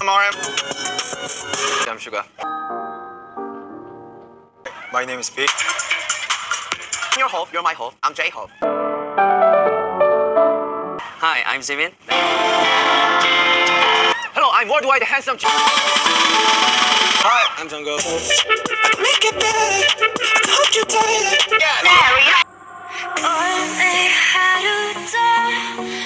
I'm Sugar. My name is Pete. I'm your hope, you're my hope. I'm J-Hope. Hi, I'm Jimin. Hello, I'm Worldwide the Handsome. Hi, I'm Jungkook. Make it better. Hold you tighter. Yeah. 오늘 하루도